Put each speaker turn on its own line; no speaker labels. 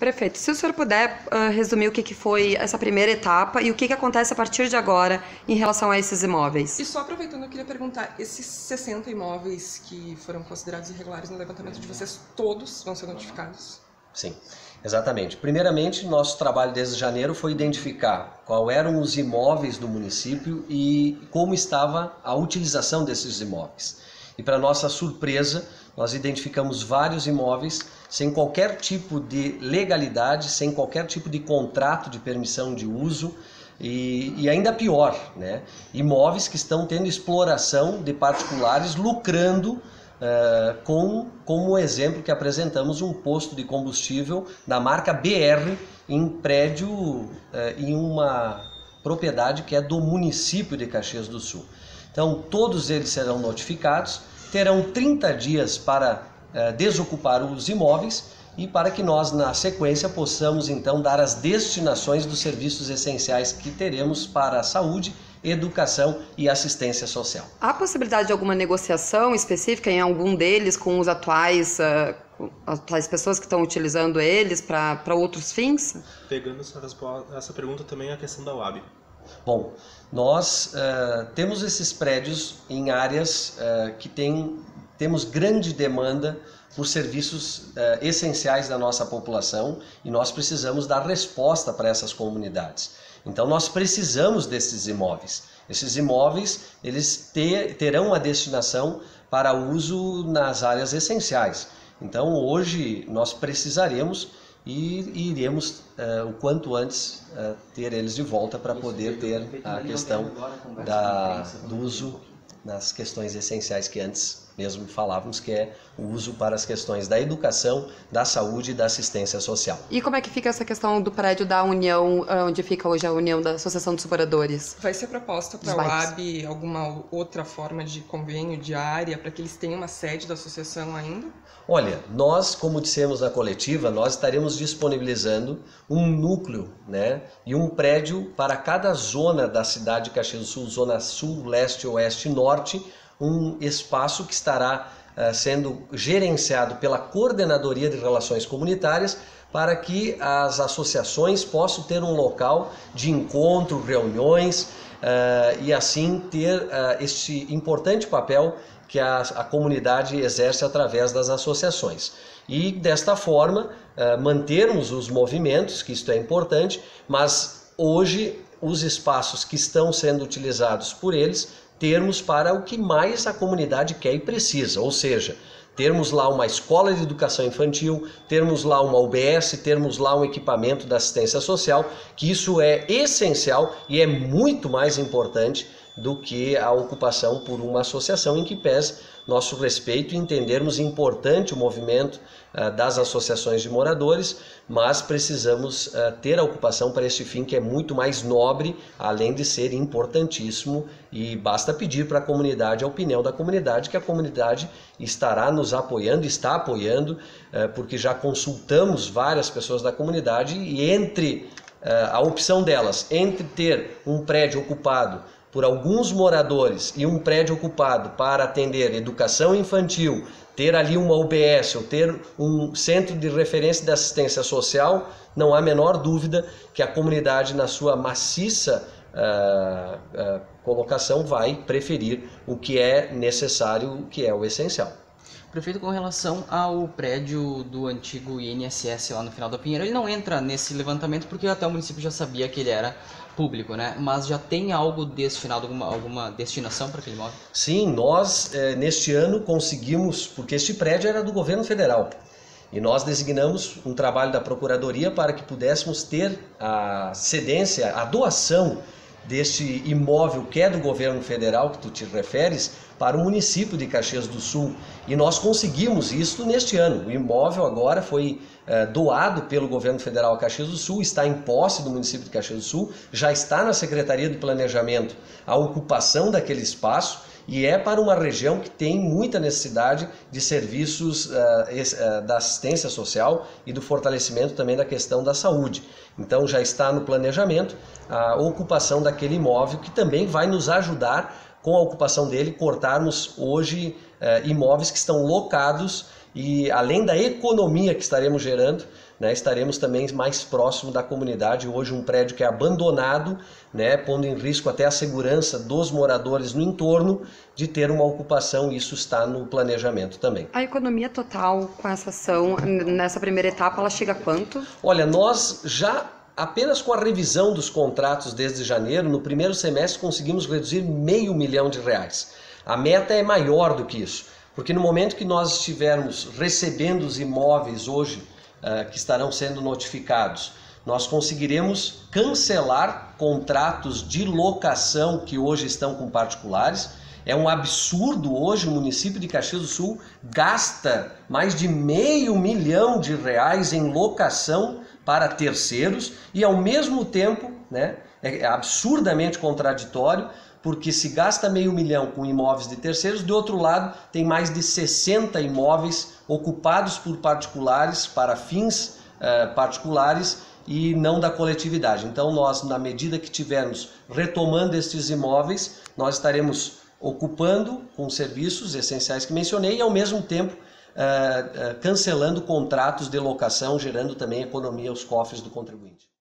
Prefeito, se o senhor puder resumir o que foi essa primeira etapa e o que acontece a partir de agora em relação a esses imóveis.
E só aproveitando, eu queria perguntar, esses 60 imóveis que foram considerados irregulares no levantamento de vocês, todos vão ser notificados?
Sim, exatamente. Primeiramente, nosso trabalho desde janeiro foi identificar quais eram os imóveis do município e como estava a utilização desses imóveis. E para nossa surpresa, nós identificamos vários imóveis sem qualquer tipo de legalidade, sem qualquer tipo de contrato de permissão de uso e ainda pior, né? Imóveis que estão tendo exploração de particulares lucrando como exemplo que apresentamos um posto de combustível da marca BR em prédio, em uma propriedade que é do município de Caxias do Sul. Então todos eles serão notificados, terão 30 dias para desocupar os imóveis e para que nós na sequência possamos então dar as destinações dos serviços essenciais que teremos para a saúde, educação e assistência social.
Há possibilidade de alguma negociação específica em algum deles com os atuais pessoas que estão utilizando eles para outros fins?
Pegando essa pergunta também a questão da UAB.
Bom, nós temos esses prédios em áreas que temos grande demanda por serviços essenciais da nossa população e nós precisamos dar resposta para essas comunidades. Então nós precisamos desses imóveis. Esses imóveis eles terão a destinação para uso nas áreas essenciais. Então hoje nós precisaremos e iremos o quanto antes ter eles de volta para poder ter a questão do uso nas questões essenciais que antes mesmo falávamos, que é o uso para as questões da educação, da saúde e da assistência social.
E como é que fica essa questão do prédio da União, onde fica hoje a União da Associação dos Moradores?
Vai ser proposta para a UAB alguma outra forma de convênio, de área, para que eles tenham uma sede da associação ainda?
Olha, nós, como dissemos na coletiva, nós estaremos disponibilizando um núcleo, né, e um prédio para cada zona da cidade de Caxias do Sul, zona sul, leste, oeste e norte, um espaço que estará sendo gerenciado pela Coordenadoria de Relações Comunitárias para que as associações possam ter um local de encontro, reuniões e assim ter este importante papel que a comunidade exerce através das associações. E desta forma mantermos os movimentos, que isto é importante, mas hoje os espaços que estão sendo utilizados por eles termos para o que mais a comunidade quer e precisa, ou seja, termos lá uma escola de educação infantil, termos lá uma UBS, termos lá um equipamento da assistência social, que isso é essencial e é muito mais importante do que a ocupação por uma associação, em que pese nosso respeito e entendermos importante o movimento das associações de moradores, mas precisamos ter a ocupação para este fim que é muito mais nobre, além de ser importantíssimo, e basta pedir para a comunidade a opinião da comunidade, que a comunidade estará nos apoiando, está apoiando, porque já consultamos várias pessoas da comunidade e entre a opção delas, entre ter um prédio ocupado por alguns moradores e um prédio ocupado para atender educação infantil, ter ali uma UBS ou ter um centro de referência de assistência social, não há a menor dúvida que a comunidade, na sua maciça colocação, vai preferir o que é necessário, o que é o essencial.
Prefeito, com relação ao prédio do antigo INSS lá no final da Pinheiro, ele não entra nesse levantamento porque até o município já sabia que ele era público, né? Mas já tem algo destinado, alguma destinação para aquele imóvel?
Sim, nós neste ano conseguimos, porque este prédio era do governo federal, e nós designamos um trabalho da Procuradoria para que pudéssemos ter a cedência, a doação deste imóvel que é do governo federal, que tu te referes, para o município de Caxias do Sul. E nós conseguimos isso neste ano. O imóvel agora foi doado pelo governo federal a Caxias do Sul, está em posse do município de Caxias do Sul, já está na Secretaria do Planejamento a ocupação daquele espaço, e é para uma região que tem muita necessidade de serviços da assistência social e do fortalecimento também da questão da saúde. Então já está no planejamento a ocupação daquele imóvel, que também vai nos ajudar, com a ocupação dele, cortarmos hoje imóveis que estão locados e, além da economia que estaremos gerando, né, estaremos também mais próximo da comunidade. Hoje um prédio que é abandonado, né, pondo em risco até a segurança dos moradores no entorno de ter uma ocupação, isso está no planejamento também.
A economia total com essa ação, nessa primeira etapa, ela chega a quanto?
Olha, nós já apenas com a revisão dos contratos desde janeiro, no primeiro semestre conseguimos reduzir R$500 milhão. A meta é maior do que isso, porque no momento que nós estivermos recebendo os imóveis hoje, que estarão sendo notificados, nós conseguiremos cancelar contratos de locação que hoje estão com particulares. É um absurdo hoje, o município de Caxias do Sul gasta mais de R$500 milhão em locação para terceiros e ao mesmo tempo, né, é absurdamente contraditório, porque se gasta R$500 milhão com imóveis de terceiros, de outro lado tem mais de 60 imóveis ocupados por particulares para fins particulares e não da coletividade. Então nós, na medida que tivermos retomando estes imóveis, nós estaremos ocupando com serviços essenciais que mencionei e ao mesmo tempo cancelando contratos de locação, gerando também economia aos cofres do contribuinte.